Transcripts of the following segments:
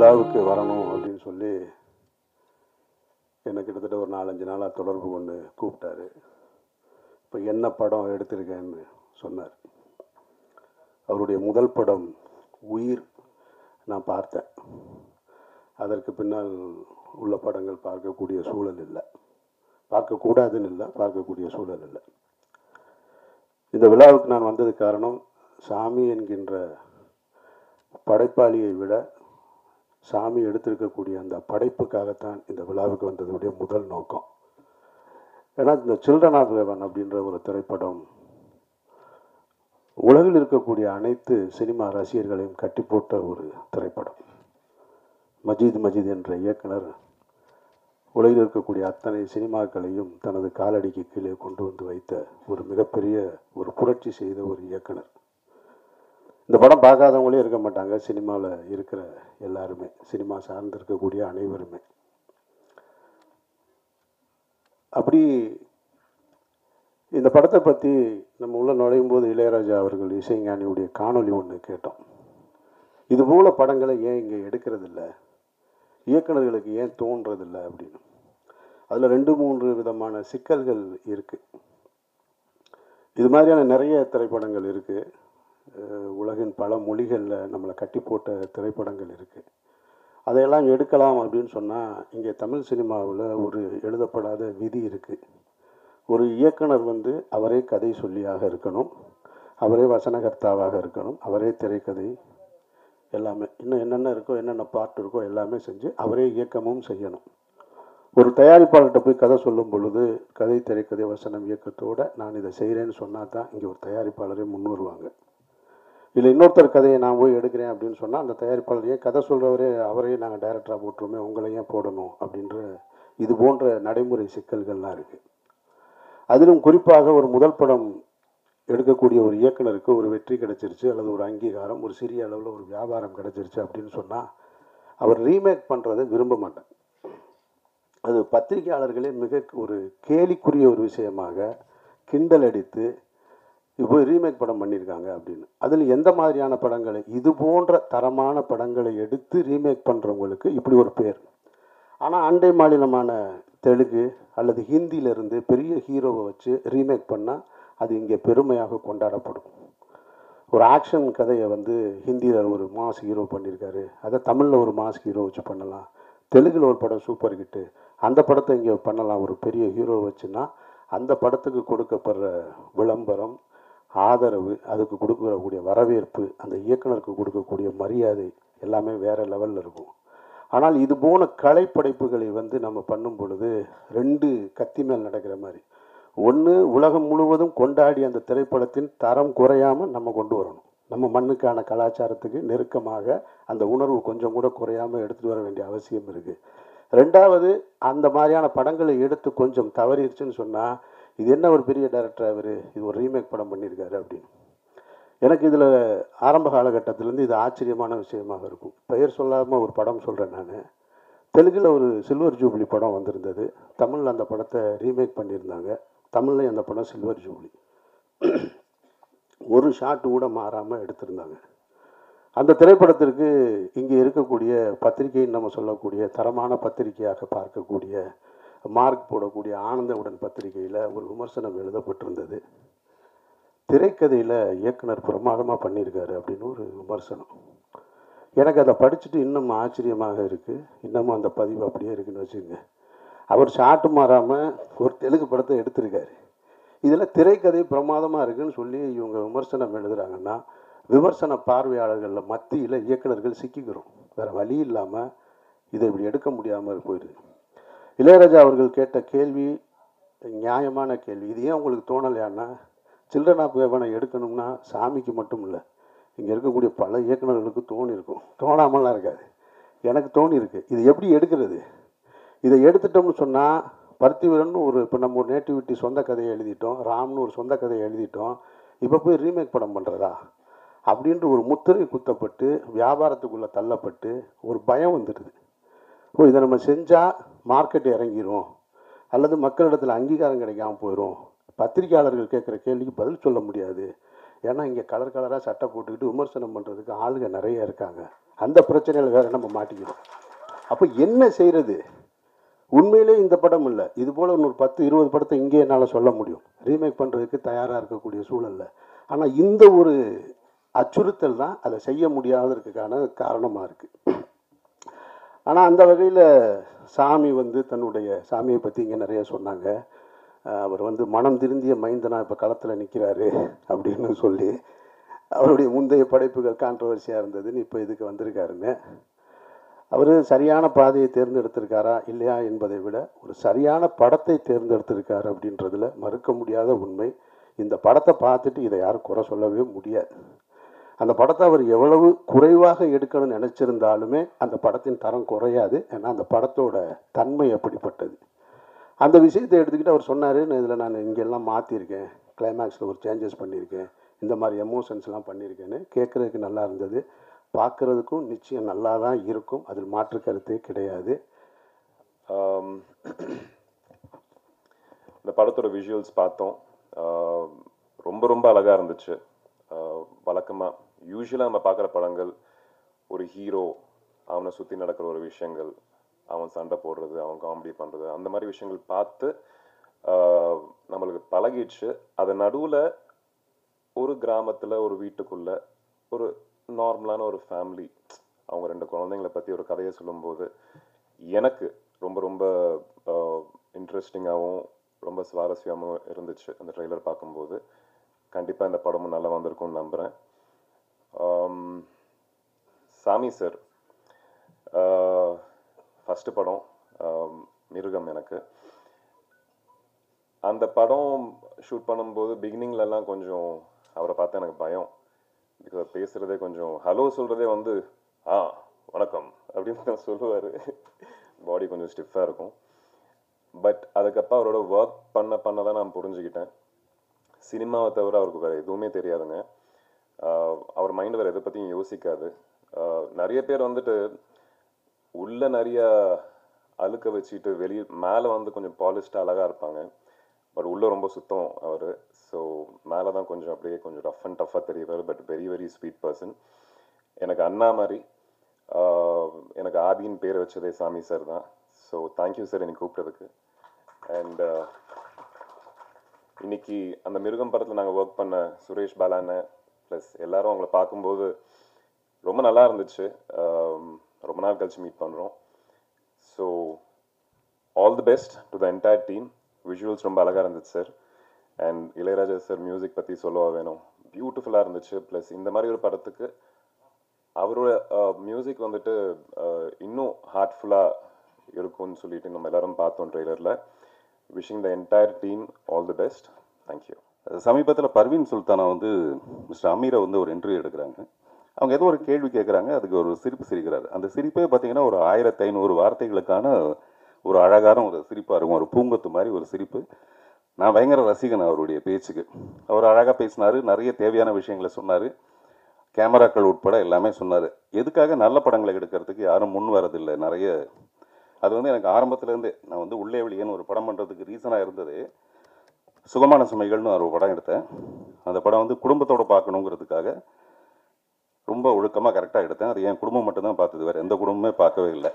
விழாவுக்கு வரணும் அப்படின்னு சொல்லி என்னை கிட்டத்தட்ட ஒரு 4-5 நாளாக தொடர்பு கொண்டு கூப்பிட்டாரு. இப்போ என்ன படம் எடுத்திருக்கேன்னு சொன்னார். அவருடைய முதல் படம் உயிர் நான் பார்த்தேன். அதற்கு பின்னால் உள்ள படங்கள் பார்க்கக்கூடிய சூழல் இல்லை, பார்க்கக்கூடாதுன்னு இல்லை, பார்க்கக்கூடிய சூழல் இல்லை. இந்த விழாவுக்கு நான் வந்தது காரணம், சாமி என்கின்ற படைப்பாளியை விட சாமி எடுத்திருக்கக்கூடிய அந்த படைப்புக்காகத்தான் இந்த விழாவுக்கு வந்ததுடைய முதல் நோக்கம். ஏன்னா இந்த சில்ட்ரன் ஆஃப் ஹெவன் அப்படின்ற ஒரு திரைப்படம் உலகில் இருக்கக்கூடிய அனைத்து சினிமா ரசிகர்களையும் கட்டி போட்ட ஒரு திரைப்படம். மஜீத் என்ற இயக்குனர் உலகில் இருக்கக்கூடிய அத்தனை சினிமாக்களையும் தனது காலடிக்கு கீழே கொண்டு வந்து வைத்த ஒரு மிகப்பெரிய ஒரு புரட்சி செய்த ஒரு இயக்குனர். இந்த படம் பார்க்காதவங்களே இருக்க மாட்டாங்க, சினிமாவில் இருக்கிற எல்லாருமே, சினிமா சார்ந்து இருக்கக்கூடிய அனைவருமே. அப்படி இந்த படத்தை பற்றி நம்ம உள்ள நுழையும் போது இளையராஜா அவர்கள் இசைஞானியுடைய காணொலி ஒன்று கேட்டோம். இதுபோல் படங்களை ஏன் இங்கே எடுக்கிறதில்ல, இயக்குநர்களுக்கு ஏன் தோன்றதில்லை அப்படின்னு. அதில் 2-3 விதமான சிக்கல்கள் இருக்குது. இது மாதிரியான நிறைய திரைப்படங்கள் இருக்குது. உலகின் பல மொழிகளில் நம்மளை கட்டி போட்ட திரைப்படங்கள் இருக்குது. அதையெல்லாம் எடுக்கலாம் அப்படின்னு சொன்னால் இங்கே தமிழ் சினிமாவில் ஒரு எழுதப்படாத விதி இருக்குது. ஒரு இயக்குனர் அவரே கதை சொல்லியாக இருக்கணும், அவரே வசனகர்த்தாவாக இருக்கணும், அவரே திரைக்கதை எல்லாமே, இன்னும் என்னென்ன இருக்கோ, என்னென்ன பாட்டு இருக்கோ எல்லாமே செஞ்சு அவரே இயக்கமும் செய்யணும். ஒரு தயாரிப்பாளர்கிட்ட போய் கதை சொல்லும் பொழுது கதை, திரைக்கதை, வசனம், இயக்கத்தோடு நான் இதை செய்கிறேன்னு சொன்னால் தான் இங்கே ஒரு தயாரிப்பாளரே முன்வருவாங்க. இல்லை இன்னொருத்தர் கதையை நான் போய் எடுக்கிறேன் அப்படின்னு சொன்னால் அந்த தயாரிப்பாளரையே கதை சொல்கிறவரே அவரே நாங்கள் டைரக்டராக போட்டுருமே, உங்களை ஏன் போடணும் அப்படின்ற இது போன்ற நடைமுறை சிக்கல்கள்லாம் இருக்குது. அதிலும் குறிப்பாக ஒரு முதல் படம் எடுக்கக்கூடிய ஒரு இயக்குனருக்கு ஒரு வெற்றி கிடைச்சிருச்சு, அல்லது ஒரு அங்கீகாரம், ஒரு சிறிய அளவில் ஒரு வியாபாரம் கிடைச்சிருச்சு அப்படின்னு சொன்னால் அவர் ரீமேக் பண்ணுறதை விரும்ப மாட்டார். அது பத்திரிகையாளர்களே மிக ஒரு கேலிக்குரிய ஒரு விஷயமாக கிண்டல் அடித்து இப்போ ரீமேக் படம் பண்ணியிருக்காங்க அப்படின்னு. அதில் எந்த மாதிரியான படங்களை, இது போன்ற தரமான படங்களை எடுத்து ரீமேக் பண்ணுறவங்களுக்கு இப்படி ஒரு பேர். ஆனால் அண்டை மாநிலமான தெலுங்கு அல்லது ஹிந்தியிலிருந்து பெரிய ஹீரோவை வச்சு ரீமேக் பண்ணால் அது இங்கே பெருமையாக கொண்டாடப்படும். ஒரு ஆக்ஷன் கதையை ஹிந்தியில் ஒரு மாஸ் ஹீரோ பண்ணியிருக்காரு, அதை தமிழில் ஒரு மாஸ் ஹீரோ வச்சு பண்ணலாம். தெலுங்கில் ஒரு படம் சூப்பர் ஹிட்டு, அந்த படத்தை இங்கே பண்ணலாம் ஒரு பெரிய ஹீரோ வச்சுன்னா அந்த படத்துக்கு கொடுக்கப்படுற விளம்பரம், ஆதரவு, அதுக்கு கொடுக்கக்கூடிய வரவேற்பு, அந்த இயக்குனருக்கு கொடுக்கக்கூடிய மரியாதை எல்லாமே வேறு லெவலில் இருக்கும். ஆனால் இது போன கலைப்படைப்புகளை நம்ம பண்ணும் பொழுது 2 கத்தி மேல் நடக்கிற மாதிரி, ஒன்று உலகம் முழுவதும் கொண்டாடி அந்த திரைப்படத்தின் தரம் குறையாமல் நம்ம கொண்டு வரணும், நம்ம மண்ணுக்கான கலாச்சாரத்துக்கு நெருக்கமாக அந்த உணர்வு கொஞ்சம் கூட குறையாமல் எடுத்துகிட்டு வர வேண்டிய அவசியம் இருக்குது. 2வது அந்த மாதிரியான படங்களை எடுத்து கொஞ்சம் தவறிடுச்சுன்னு சொன்னால் இது என்ன ஒரு பெரிய டைரக்டர் அவர், இது ஒரு ரீமேக் படம் பண்ணியிருக்காரு அப்படின்னு. எனக்கு இதில் ஆரம்ப காலகட்டத்திலேருந்து இது ஆச்சரியமான விஷயமாக இருக்கும். பெயர் சொல்லாமல் ஒரு படம் சொல்கிறேன் நான். தெலுங்கில் ஒரு சில்வர் ஜூப்ளி படம் வந்திருந்தது, தமிழில் அந்த படத்தை ரீமேக் பண்ணியிருந்தாங்க. தமிழ்லையும் அந்த படம் சில்வர் ஜூப்ளி, ஒரு ஷாட்டு கூட மாறாமல் எடுத்திருந்தாங்க. அந்த திரைப்படத்திற்கு இங்கே இருக்கக்கூடிய பத்திரிகைன்னு நம்ம சொல்லக்கூடிய தரமான பத்திரிகையாக பார்க்கக்கூடிய மார்க் போடக்கூடிய ஆனந்தவுடன் பத்திரிகையில் ஒரு விமர்சனம் எழுதப்பட்டிருந்தது. திரைக்கதையில் இயக்குனர் பிரமாதமாக பண்ணியிருக்காரு அப்படின்னு ஒரு விமர்சனம். எனக்கு அதை படிச்சுட்டு இன்னும் ஆச்சரியமாக இருக்குது. இன்னமும் அந்த பதிவு அப்படியே இருக்குன்னு வச்சுக்கோங்க. அவர் ஷாட்டு மாறாமல் ஒரு தெலுங்கு படத்தை எடுத்திருக்காரு, இதில் திரைக்கதை பிரமாதமாக இருக்குதுன்னு சொல்லி இவங்க விமர்சனம் எழுதுகிறாங்கன்னா விமர்சன பார்வையாளர்களில் மத்தியில் இயக்குனர்கள் சிக்கிக்கிறோம். வேறு வழி இல்லாமல் இதை இப்படி எடுக்க முடியாமல் போயிடுது. இளையராஜா அவர்கள் கேட்ட கேள்வி நியாயமான கேள்வி. இது ஏன் உங்களுக்கு தோணலையான்னா, சில்ட்ரன் ஆஃப் ஹெவனை எடுக்கணும்னா சாமிக்கு மட்டும் இல்லை, இங்கே இருக்கக்கூடிய பல இயக்குநர்களுக்கு தோணியிருக்கும், தோணாமலாம் இருக்காது. எனக்கு தோணியிருக்கு. இது எப்படி எடுக்கிறது, இதை எடுத்துட்டோம்னு சொன்னால் பருத்திவீரன் ஒரு, இப்போ நம்ம ஒரு நேட்டிவிட்டி சொந்த கதையை எழுதிட்டோம், ராம்னு ஒரு சொந்த கதையை எழுதிட்டோம், இப்போ போய் ரீமேக் படம் பண்ணுறதா அப்படின்ற ஒரு முத்திரை குத்தப்பட்டு வியாபாரத்துக்குள்ளே தள்ளப்பட்டு ஒரு பயம் வந்துடுது. இதை நம்ம செஞ்சால் மார்க்கெட் இறங்கிடும் அல்லது மக்களிடத்தில் அங்கீகாரம் கிடைக்காமல் போயிடும், பத்திரிகையாளர்கள் கேட்குற கேள்விக்கு பதில் சொல்ல முடியாது, ஏன்னா இங்கே கலர் கலராக சட்டை போட்டுக்கிட்டு விமர்சனம் பண்ணுறதுக்கு ஆளுங்க நிறைய இருக்காங்க. அந்த பிரச்சனையில் வேறு நம்ம மாட்டிக்கிறோம். அப்போ என்ன செய்கிறது? உண்மையிலே இந்த படம் இல்லை, இது போல் இன்னொரு 10-20 படத்தை இங்கே என்னால் சொல்ல முடியும் ரீமேக் பண்ணுறதுக்கு தயாராக இருக்கக்கூடிய சூழலில். ஆனால் இந்த ஒரு அச்சுறுத்தல் தான் அதை செய்ய முடியாததுக்கான காரணமாக இருக்குது. ஆனால் அந்த வகையில் சாமி தன்னுடைய சாமியை பற்றி இங்கே நிறைய சொன்னாங்க. அவர் மனம் திருந்திய மைந்தனா இப்போ களத்தில் நிற்கிறாரு அப்படின்னு சொல்லி, அவருடைய முந்தைய படைப்புகள் கான்ட்ரவர்சியாக இருந்ததுன்னு இப்போ இதுக்கு வந்திருக்காருங்க. அவர் சரியான பாதையை தேர்ந்தெடுத்திருக்காரா இல்லையா என்பதை விட ஒரு சரியான படத்தை தேர்ந்தெடுத்திருக்காரு அப்படின்றதுல மறுக்க முடியாத உண்மை. இந்த படத்தை பார்த்துட்டு இதை யாரும் குறை சொல்லவே முடியாது. அந்த படத்தை அவர் எவ்வளவு குறைவாக எடுக்கணும்னு நினச்சிருந்தாலுமே அந்த படத்தின் தரம் குறையாது. ஏன்னா அந்த படத்தோட தன்மை அப்படிப்பட்டது. அந்த விஷயத்தை எடுத்துக்கிட்டு அவர் சொன்னார், இதில் நான் இங்கெல்லாம் மாற்றிருக்கேன், கிளைமேக்ஸில் ஒரு சேஞ்சஸ் பண்ணியிருக்கேன், இந்த மாதிரி எமோஷன்ஸ்லாம் பண்ணியிருக்கேன்னு. கேட்குறதுக்கு நல்லா இருந்தது, பார்க்குறதுக்கும் நிச்சயம் நல்லா தான் இருக்கும், அதில் மாற்று கருத்தே கிடையாது. இந்த படத்தோட விஷுவல்ஸ் பார்த்தோம், ரொம்ப ரொம்ப அழகாக இருந்துச்சு. வழக்கமாக யூஸ்வலாக நம்ம பார்க்குற படங்கள் ஒரு ஹீரோ அவனை சுற்றி நடக்கிற ஒரு விஷயங்கள், அவன் சண்டை போடுறது, அவன் காமெடி பண்ணுறது, அந்த மாதிரி விஷயங்கள் பார்த்து நம்மளுக்கு பழகிடுச்சு. அது நடுவில் ஒரு கிராமத்தில் ஒரு வீட்டுக்குள்ளே ஒரு நார்மலான ஒரு ஃபேமிலி, அவங்க 2 குழந்தைங்களை பற்றி ஒரு கதையை சொல்லும்போது எனக்கு ரொம்ப ரொம்ப இன்ட்ரெஸ்டிங்காகவும் ரொம்ப சுவாரஸ்யமாகவும் இருந்துச்சு. அந்த ட்ரெய்லர் பார்க்கும்போது கண்டிப்பாக இந்த படமும் நல்லா வந்திருக்கும்னு நம்புகிறேன். சாமி சார் ஃபஸ்ட்டு படம் மிருகம். எனக்கு அந்த படம் ஷூட் பண்ணும்போது பிகினிங்லலாம் கொஞ்சம் அவரை பார்த்தா எனக்கு பயம். பிகாஸ் பேசுகிறதே கொஞ்சம் ஹலோ சொல்கிறதே வணக்கம் அப்படின்னு தான் சொல்லுவார். பாடி கொஞ்சம் ஸ்டிஃபாக இருக்கும். பட் அதுக்கப்புறம் அவரோட ஒர்க் பண்ண தான் நான் புரிஞ்சுக்கிட்டேன், சினிமாவை தவிர அவருக்கு வேறு எதுவுமே தெரியாதுங்க. அவர் மைண்டு வேறு எதை பற்றியும் யோசிக்காது. நிறைய பேர் உள்ள நிறைய அழுக்க வச்சுட்டு வெளியே மேலே கொஞ்சம் பாலிஷ்டாக அழகாக இருப்பாங்க, பட் உள்ளே ரொம்ப சுத்தம் அவர். ஸோ மேலே தான் கொஞ்சம் அப்படியே கொஞ்சம் ரஃப் அண்ட் டஃப்பாக தெரியவார், but very very sweet person. எனக்கு அண்ணா மாதிரி எனக்கு ஆதியின் பேர் வச்சதே சாமி சார் தான். ஸோ தேங்க்யூ சார் என்னை கூப்பிட்டதுக்கு. அண்ட் இன்னைக்கு அந்த மிருகம் படத்தில் நாங்கள் ஒர்க் பண்ண சுரேஷ் பாலான ப்ளஸ் எல்லாரும் அவங்கள பார்க்கும்போது ரொம்ப நல்லா இருந்துச்சு. ரொம்ப நாள் கழிச்சு மீட் பண்ணுறோம். So all the best to the entire team. Visuals ரொம்ப அழகாக இருந்துச்சு sir. And Ilaiyaraaja sir music பற்றி சொல்லவா வேணும், பியூட்டிஃபுல்லாக இருந்துச்சு. ப்ளஸ் இந்த மாதிரி ஒரு படத்துக்கு அவரோட மியூசிக் இன்னும் ஹார்ட்ஃபுல்லாக இருக்கும்னு சொல்லிட்டு நம்ம எல்லாரும் பார்த்தோம் ட்ரெய்லரில். Wishing the entire team all the best. Thank you. சமீபத்தில் பர்வீன் சுல்தானா மிஸ்டர் அமீரை ஒரு இன்டர்வியூ எடுக்கிறாங்க. அவங்க ஏதோ ஒரு கேள்வி கேட்குறாங்க, அதுக்கு ஒரு சிரிப்பு சிரிக்கிறாரு. அந்த சிரிப்பே பார்த்தீங்கன்னா ஒரு 1500 வார்த்தைகளுக்கான ஒரு அழகான ஒரு சிரிப்பாக இருக்கும், ஒரு பூங்கொத்து மாதிரி ஒரு சிரிப்பு. நான் பயங்கர ரசிகன் அவருடைய பேச்சுக்கு. அவர் அழகாக பேசினார், நிறைய தேவையான விஷயங்களை சொன்னார், கேமராக்கள் உட்பட எல்லாமே சொன்னார். எதுக்காக நல்ல படங்களை எடுக்கிறதுக்கு யாரும் முன் வரதில்லை நிறைய. அது எனக்கு ஆரம்பத்துலேருந்தே நான் உள்ளே வெளியேன்னு ஒரு படம் பண்ணுறதுக்கு ரீசனாக இருந்தது. சுகமான சுமைகள்னு ஒரு படம் எடுத்தேன். அந்த படம் குடும்பத்தோடு பார்க்கணுங்கிறதுக்காக ரொம்ப ஒழுக்கமாக கரெக்டாக எடுத்தேன். அது என் குடும்பம் மட்டும்தான் பார்த்தது, வேறு எந்த குடும்பமே பார்க்கவே இல்லை.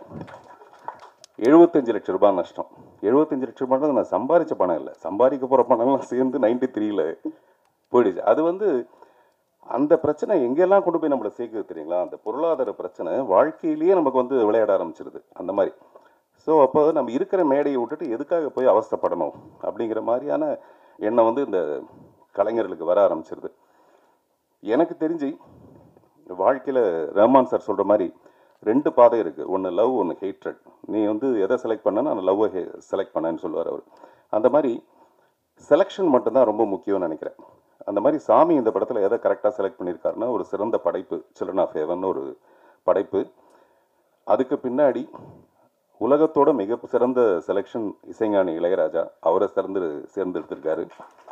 75 லட்ச ரூபாய் நஷ்டம். 75 லட்ச ரூபாய் நான் சம்பாதிச்ச பணம் இல்லை, சம்பாதிக்க போகிற பணம்லாம் சேர்ந்து 93ல் போயிடுச்சு. அது அந்த பிரச்சனை எங்கெல்லாம் கொண்டு போய் நம்மளை சேர்க்குது தெரியுங்களா? அந்த பொருளாதார பிரச்சனை வாழ்க்கையிலேயே நமக்கு விளையாட ஆரம்பிச்சிருது அந்த மாதிரி. ஸோ அப்போ நம்ம இருக்கிற மேடையை விட்டுட்டு எதுக்காக போய் அவஸ்தைப்படணும் அப்படிங்கிற மாதிரியான எண்ணம் இந்த கலைஞர்களுக்கு வர ஆரம்பிச்சிருது. எனக்கு தெரிஞ்சு வாழ்க்கையில் ரஹ்மான் சார் சொல்கிற மாதிரி 2 பாதை இருக்குது, ஒன்று லவ், ஒன்று ஹேட்ரட். நீ எதை செலக்ட் பண்ணனா நான் லவ்வை செலக்ட் பண்ணேன்னு சொல்லுவார் அவர். அந்த மாதிரி செலெக்ஷன் மட்டும்தான் ரொம்ப முக்கியம்னு நினைக்கிறேன். அந்த மாதிரி சாமி இந்த படத்தில் எதை கரெக்டாக செலக்ட் பண்ணியிருக்காருன்னா ஒரு சிறந்த படைப்பு, சில்ட்ரன் ஆஃப் ஹெவன் ஒரு படைப்பு. அதுக்கு பின்னாடி உலகத்தோட மிக சிறந்த செலெக்ஷன் இசைஞானி இளையராஜா, அவரை சேர்ந்தெடுத்திருக்காரு.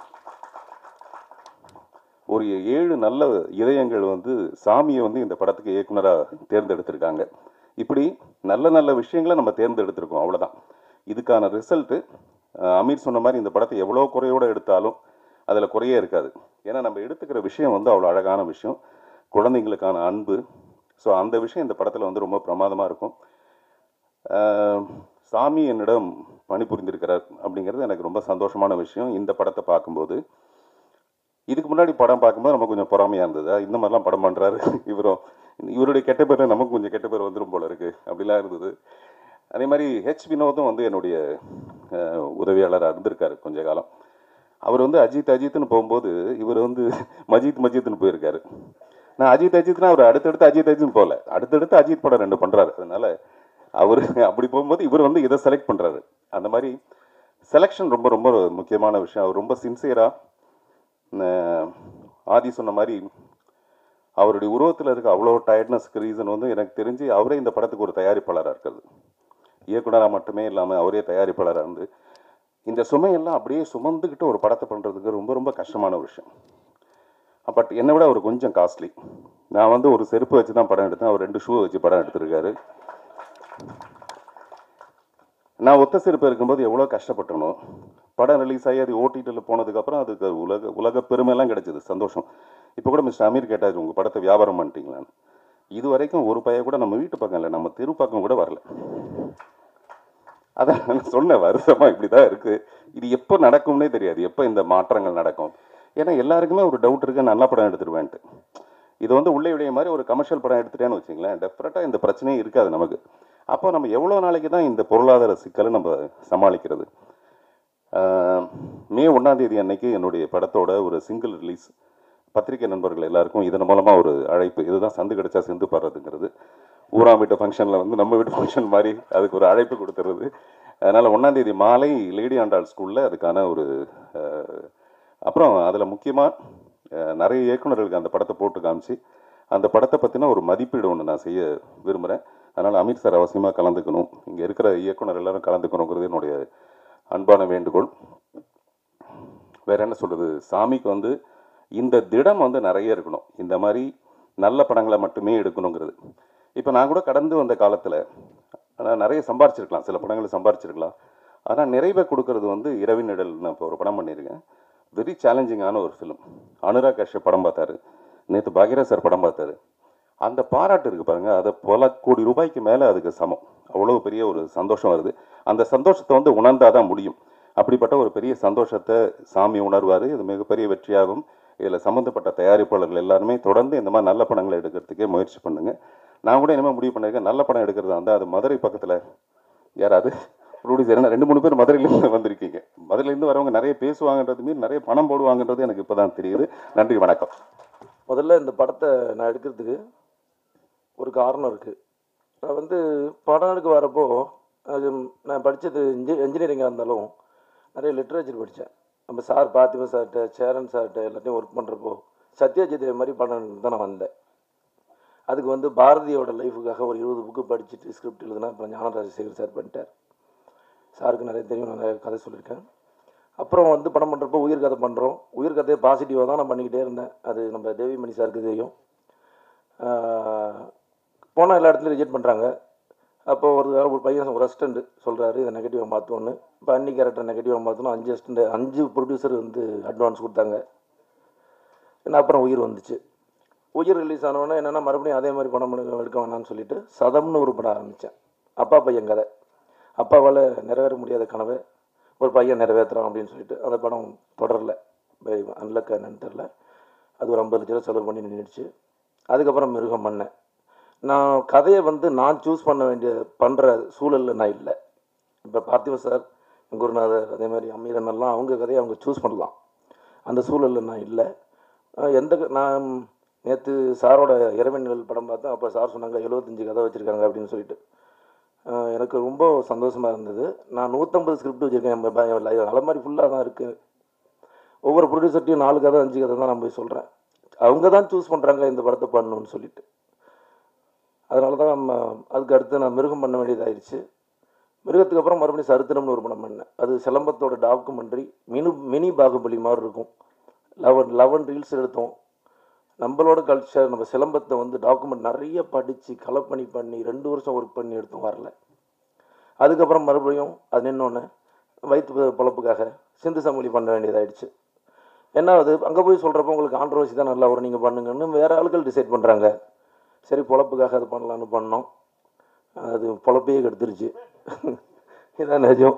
ஒரு 7 நல்ல இதயங்கள் சாமியை இந்த படத்துக்கு இயக்குனராக தேர்ந்தெடுத்திருக்காங்க. இப்படி நல்ல நல்ல விஷயங்களை நம்ம தேர்ந்தெடுத்திருக்கோம், அவ்வளோதான். இதுக்கான ரிசல்ட்டு அமீர் சொன்ன மாதிரி இந்த படத்தை எவ்வளோ குறையோடு எடுத்தாலும் அதில் குறையே இருக்காது. ஏன்னா நம்ம எடுத்துக்கிற விஷயம் வந்து அவ்வளோ அழகான விஷயம், குழந்தைங்களுக்கான அன்பு. ஸோ அந்த விஷயம் இந்த படத்தில் வந்து ரொம்ப பிரமாதமாக இருக்கும். சாமி என்னிடம் பணிபுரிந்திருக்கிறார் அப்படிங்கிறது எனக்கு ரொம்ப சந்தோஷமான விஷயம். இந்த படத்தை பார்க்கும்போது, இதுக்கு முன்னாடி படம் பார்க்கும்போது நமக்கு கொஞ்சம் பொறாமையாக இருந்தது. இந்த மாதிரிலாம் படம் பண்ணுறாரு இவருடைய கெட்ட பேர் நமக்கு கொஞ்சம் கெட்ட பேர் வந்துடும் போல இருக்குது அப்படிலாம் இருந்தது. அதே மாதிரி வினோதும் வந்து என்னுடைய உதவியாளராக இருந்திருக்காரு கொஞ்ச காலம். அவர் வந்து அஜித்னு போகும்போது இவர் வந்து மஜித்னு போயிருக்காரு. நான் அஜித்னா அவர் அடுத்தடுத்து அஜித்னு போகல, அடுத்தடுத்து அஜித் படம் 2 பண்ணுறாரு. அதனால அவர் அப்படி போகும்போது இவர் வந்து இதை செலக்ட் பண்ணுறாரு. அந்த மாதிரி செலெக்ஷன் ரொம்ப ரொம்ப முக்கியமான விஷயம். அவர் ரொம்ப சின்சியராக, ஆதி சொன்ன மாதிரி அவருடைய உருவத்தில் இருக்க அவ்வளோ டயர்ட்னஸ்க்கு ரீசன் வந்து எனக்கு தெரிஞ்சு அவரே இந்த படத்துக்கு ஒரு தயாரிப்பாளராக இருக்கிறது. இயக்குனராக மட்டுமே இல்லாமல் அவரே தயாரிப்பாளராக இருந்து இந்த சுமையெல்லாம் அப்படியே சுமந்துக்கிட்டு ஒரு படத்தை பண்ணுறதுக்கு ரொம்ப ரொம்ப கஷ்டமான விஷயம். பட் என்னை விட அவர் கொஞ்சம் காஸ்ட்லி. நான் வந்து ஒரு செருப்பு வச்சு தான் படம் எடுத்தேன், அவர் 2 ஷூ வச்சு படம் எடுத்திருக்காரு. நான் ஒத்த செருப்பு இருக்கும்போது எவ்வளோ கஷ்டப்பட்டனோ, படம் ரிலீஸ் ஆகி அது ஓடிடியில் போனதுக்கப்புறம் அதுக்கு உலக பெருமையெல்லாம் கிடைச்சிது, சந்தோஷம். இப்போ கூட மிஸ்டர் அமீர் கேட்டார், உங்கள் படத்தை வியாபாரம் பண்ணிட்டீங்களான்னு. இது வரைக்கும் ஒரு பையன் கூட நம்ம வீட்டு பக்கம் இல்லை, நம்ம தெரு பக்கம் கூட வரல. அதான் நான் சொன்னேன், வருஷமாக இப்படி தான் இருக்குது. இது எப்போ நடக்கும்னே தெரியாது, எப்போ இந்த மாற்றங்கள் நடக்கும். ஏன்னா எல்லாருக்குமே ஒரு டவுட் இருக்குது, நல்ல படம் எடுத்துருவேன்ட்டு. இது வந்து உள்ளே விடைய மாதிரி ஒரு கமர்ஷியல் படம் எடுத்துட்டேன்னு வச்சுங்களேன், டெஃபினட்டாக இந்த பிரச்சனையே இருக்காது நமக்கு. அப்போ நம்ம எவ்வளோ நாளைக்கு தான் இந்த பொருளாதார சிக்கலை நம்ம சமாளிக்கிறது? மே 1 அன்னைக்கு என்னுடைய படத்தோட ஒரு சிங்கிள் ரிலீஸ். பத்திரிகை நண்பர்கள் எல்லாருக்கும் இதன் மூலமாக ஒரு அழைப்பு, இதுதான் சந்து கிடைச்சா சிந்து பாடுறதுங்கிறது. ஊராம் வீட்டு ஃபங்க்ஷனில் வந்து நம்ம வீட்டு ஃபங்க்ஷன் மாதிரி அதுக்கு ஒரு அழைப்பு கொடுத்துருது. அதனால் 1 மாலை லேடி ஆண்டாள் ஸ்கூலில் அதுக்கான ஒரு அப்புறம் அதில் முக்கியமாக நிறைய இயக்குநர்களுக்கு அந்த படத்தை போட்டு காமிச்சு அந்த படத்தை பற்றின ஒரு மதிப்பீடு ஒன்று நான் செய்ய விரும்புகிறேன். அதனால் அமீர் சார் அவசியமாக கலந்துக்கணும், இங்கே இருக்கிற இயக்குனர் எல்லாரும் கலந்துக்கணுங்கிறது என்னுடைய அன்பான வேண்டுகோள். வேறு என்ன சொல்கிறது, சாமிக்கு வந்து இந்த திடம் வந்து நிறைய இருக்கணும், இந்த மாதிரி நல்ல படங்களை மட்டுமே எடுக்கணுங்கிறது. இப்போ நான் கூட கடந்து வந்த காலத்தில் நான் நிறைய சம்பாரிச்சிருக்கலாம், சில படங்களை சம்பாரிச்சிருக்கலாம். ஆனால் நிறைவை கொடுக்கறது வந்து இரவின் நிழல். நான் இப்போ ஒரு படம் பண்ணியிருக்கேன், வெரி சேலஞ்சிங்கான ஒரு ஃபிலிம். அனுராக் கஷ்யப் படம் பார்த்தாரு, நேற்று பாக்யராஜ் சார் படம் பார்த்தாரு. அந்த பாராட்டு இருக்குது பாருங்கள், அதை பல கோடி ரூபாய்க்கு மேலே அதுக்கு சமம். அவ்வளோ பெரிய ஒரு சந்தோஷம் வருது. அந்த சந்தோஷத்தை வந்து உணர்ந்தாதான் முடியும். அப்படிப்பட்ட ஒரு பெரிய சந்தோஷத்தை சாமி உணர்வார். இது மிகப்பெரிய வெற்றியாகும். இதில் சம்மந்தப்பட்ட தயாரிப்பாளர்கள் எல்லாருமே தொடர்ந்து இந்த மாதிரி நல்ல படங்களை எடுக்கிறதுக்கே முயற்சி பண்ணுங்கள். நான் கூட இனிமேல் முடிவு பண்ணியிருக்கேன், நல்ல படம் எடுக்கிறதா இருந்தால் அது மதுரை பக்கத்தில் யாராவது ப்ரொடியூசர், என்ன 2-3 பேர் மதுரையிலேருந்து வந்திருக்கீங்க. மதுரையிலேருந்து வரவங்க நிறைய பேசுவாங்கன்றது மீறி நிறைய பணம் போடுவாங்கன்றது எனக்கு இப்போ தான் தெரியுது. நன்றி, வணக்கம். முதல்ல இந்த படத்தை நான் எடுக்கிறதுக்கு ஒரு காரணம் இருக்குது. நான் வந்து படம் எடுக்க வரப்போ அது நான் படித்தது இன்ஜினியரிங்காக இருந்தாலும் நிறைய லிட்ரேச்சர் படித்தேன். நம்ம சார் பார்த்திபன் சார்கிட்ட, சேரன் சார்கிட்ட எல்லாத்தையும் ஒர்க் பண்ணுறப்போ சத்யஜித் மாதிரி படம் தான் நான் வந்தேன். அதுக்கு வந்து பாரதியோட லைஃபுக்காக ஒரு 20 புக்கு படிச்சுட்டு ஸ்கிரிப்ட் எழுதுனா இப்போ ஞானராஜசேகர் சார் பண்ணிட்டார். சாருக்கு நிறைய தெரியும், நான் நிறைய கதை சொல்லியிருக்கேன். அப்புறம் வந்து படம் பண்ணுறப்போ உயிர் கதை பண்ணுறோம். உயிர் கதையை பாசிட்டிவாக தான் நான் பண்ணிக்கிட்டே இருந்தேன். அது நம்ம தேவிமணி சாருக்கு தெரியும். போனால் எல்லா இடத்துலையும் ரிஜெக்ட் பண்ணுறாங்க. அப்போ ஒரு பையன் ஒரு அசிஸ்டண்ட் சொல்கிறாரு, இதை நெகட்டிவாக மாற்றோன்னு. இப்போ அன்னி கேரக்டர் நெகட்டிவாக மாற்றணும். 5 அசிஸ்டண்ட் 5 ப்ரொடியூசர் வந்து அட்வான்ஸ் கொடுத்தாங்க. ஏன்னா அப்புறம் உயிர் வந்துச்சு. உயிர் ரிலீஸ் ஆனோடனே என்னென்னா மறுபடியும் அதே மாதிரி படம் எடுக்க வேணாம்னு சொல்லிட்டு சதம்னு ஒரு படம் ஆரம்பித்தேன். அப்பா பையன் கதை. அப்பாவால் நிறைவேற முடியாத கனவை ஒரு பையன் நிறைவேற்றுறான் அப்படின்னு சொல்லிட்டு அந்த படம் தொடரல. அன்லக்க என்னன்னு தெரில. அது ஒரு 50 லட்சம் செலவு பண்ணி நின்றுடுச்சு. அதுக்கப்புறம் மிருகம் பண்ணேன். நான் கதையை வந்து நான் சூஸ் பண்ணுற சூழலில் நான் இல்லை. இப்போ பார்த்திபன் சார், குருநாதர், அதே மாதிரி அமீரனெல்லாம் அவங்க கதையை அவங்க சூஸ் பண்ணலாம். அந்த சூழலில் நான் இல்லை. நான் நேற்று சாரோட இரவின் நிழல் படம் பார்த்தேன். அப்போ சார் சொன்னாங்க 75 கதை வச்சுருக்காங்க அப்படின்னு சொல்லிட்டு. எனக்கு ரொம்ப சந்தோஷமாக இருந்தது. நான் 150 ஸ்கிரிப்ட் வச்சுருக்கேன். அலமாரி ஃபுல்லாக தான் இருக்குது. ஒவ்வொரு ப்ரொடியூசர்ட்டையும் 4 கதை 5 கதை தான் நான் போய் சொல்கிறேன். அவங்க தான் சூஸ் பண்ணுறாங்க இந்த படத்தை பண்ணணும்னு சொல்லிட்டு. அதனால தான் அதுக்கு அடுத்து நான் மிருகம் பண்ண வேண்டியதாகிடுச்சு. மிருகத்துக்கு அப்புறம் மறுபடியும் சரித்திரம்னு ஒரு படம் பண்ணேன். அது சிலம்பத்தோட டாக்குமெண்ட்ரி, மினி பாகுபலி மாதிரி இருக்கும். 11 ரீல்ஸ் எடுத்தோம். நம்மளோட கல்ச்சர், நம்ம சிலம்பத்தை வந்து டாக்குமெண்ட் நிறைய படித்து கலப்பணி பண்ணி 2 வருஷம் ஒர்க் பண்ணி எடுத்தோம், வரல. அதுக்கப்புறம் மறுபடியும் அது நின்னோன்னு வயிற்று பொழப்புக்காக சிந்து சமூலி பண்ண வேண்டியதாகிடுச்சு. என்ன அது அங்கே போய் சொல்கிறப்ப உங்களுக்கு கான்ட்ரவர்சி தான் நல்லா வரும், நீங்கள் பண்ணுங்கன்னு வேறு ஆளுகள் டிசைட் பண்ணுறாங்க. சரி பொழப்புக்காக அது பண்ணலான்னு பண்ணோம், அது பொழப்பையே கெடுத்துருச்சு. இதான் நிஜம்.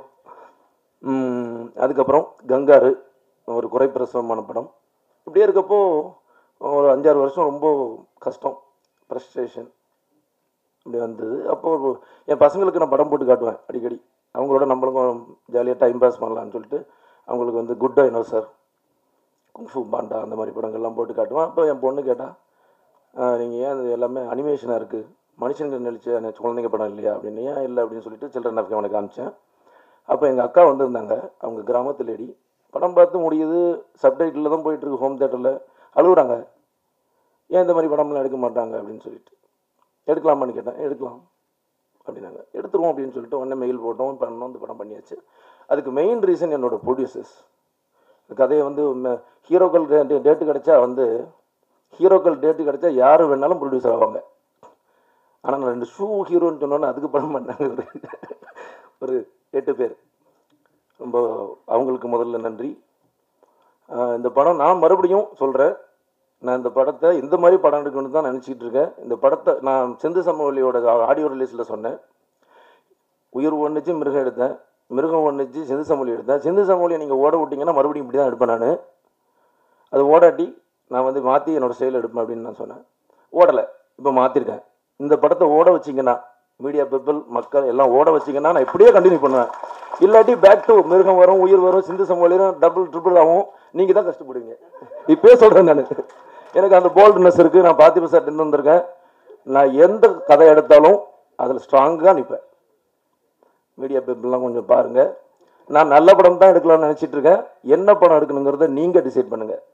அதுக்கப்புறம் கங்காரு ஒரு குறைப்பிரசவமான படம். இப்படியே இருக்கப்போ ஒரு 5-6 வருஷம் ரொம்ப கஷ்டம், ஃப்ரஸ்ட்ரேஷன் இப்படி வந்தது. அப்போது என் பசங்களுக்கு நான் படம் போட்டு காட்டுவேன் அடிக்கடி, அவங்களோட நம்மளுக்கும் ஜாலியாக டைம் பாஸ் பண்ணலான்னு சொல்லிட்டு. அவங்களுக்கு வந்து good I know sir, kung fu panda அந்த மாதிரி படங்கள்லாம் போட்டு காட்டுவேன். அப்போ என் பொண்ணு கேட்டால், நீங்கள் ஏன் அது எல்லாமே அனிமேஷனாக இருக்குது, மனுஷங்க நடிச்ச குழந்தைங்க படம் இல்லையா அப்படின்னு. ஏன் இல்லை அப்படின்னு சொல்லிட்டு சில்ட்ரன் ஆஃப் அவனை காமிச்சேன். அப்போ எங்கள் அக்கா வந்திருந்தாங்க, அவங்க கிராமத்து லேடி. படம் பார்த்து முடியுது, சப்டைட்டில் தான் போயிட்டுருக்கு ஹோம் தேட்டரில். அழுகுறாங்க, ஏன் இந்த மாதிரி படம்லாம் எடுக்க மாட்டாங்க அப்படின்னு சொல்லிட்டு. எடுக்கலாமான்னு கேட்டேன், எடுக்கலாம் அப்படின்னாங்க. எடுத்துருவோம் அப்படின்னு சொல்லிட்டு உடனே மெயில் போட்டோம், பண்ணோம், இந்த படம் பண்ணியாச்சு. அதுக்கு மெயின் ரீசன் என்னோடய ப்ரொடியூசர்ஸ். கதையை வந்து ஹீரோக்கள் டேட்டு கிடச்சா வந்து ஹீரோக்கள் டேட்டு கிடச்சா யார் வேணாலும் ப்ரொடியூசர் ஆவாங்க. ஆனால் நான் 2 ஷூ ஹீரோன்னு சொன்னோன்னே அதுக்கு படம் பண்ணாங்க ஒரு 8 பேர். ரொம்ப அவங்களுக்கு முதல்ல நன்றி. இந்த படம் நான் மறுபடியும் சொல்கிறேன், நான் இந்த படத்தை இந்த மாதிரி படம் எடுக்கணும்னு தான் நினச்சிக்கிட்டு இருக்கேன். இந்த படத்தை நான் சிந்து சமவெளியோட ஆடியோ ரிலீஸில் சொன்னேன், உயிர் ஒன்றுச்சு மிருகம் எடுத்தேன், மிருகம் ஒன்றுச்சு சிந்து சமவெளி எடுத்தேன். சிந்து சமவெளியை நீங்கள் ஓட விட்டிங்கன்னா மறுபடியும் இப்படி தான் எடுப்பேன் நான். அது ஓடாட்டி நான் வந்து மாற்றி என்னோடய ஸ்டைல் எடுப்பேன் அப்படின்னு நான் சொன்னேன். ஓடலை, இப்போ மாற்றிருக்கேன். இந்த படத்தை ஓட வச்சிங்கன்னா, மீடியா பீப்புள் மக்கள் எல்லாம் ஓட வச்சிங்கன்னா நான் இப்படியே கண்டினியூ பண்ணுவேன். இல்லாட்டி பேக் டு மிருகம் வரும், உயிர் வரும், சிந்து சமவெளியும் டபுள் ட்ரிபிள் ஆகும், நீங்கள் தான் கஷ்டப்படுவீங்க. இப்போயே சொல்கிறேன் நான், எனக்கு அந்த போல்ட்னஸ் இருக்குது. நான் பார்த்திபன் சார் நின்று வந்திருக்கேன். நான் எந்த கதை எடுத்தாலும் அதில் ஸ்ட்ராங்காக நிற்பேன். மீடியா பீப்புளெலாம் கொஞ்சம் பாருங்கள். நான் நல்ல படம் தான் எடுக்கலாம்னு நினச்சிட்டு இருக்கேன். என்ன படம் எடுக்கணுங்கிறத நீங்கள் டிசைட் பண்ணுங்கள்.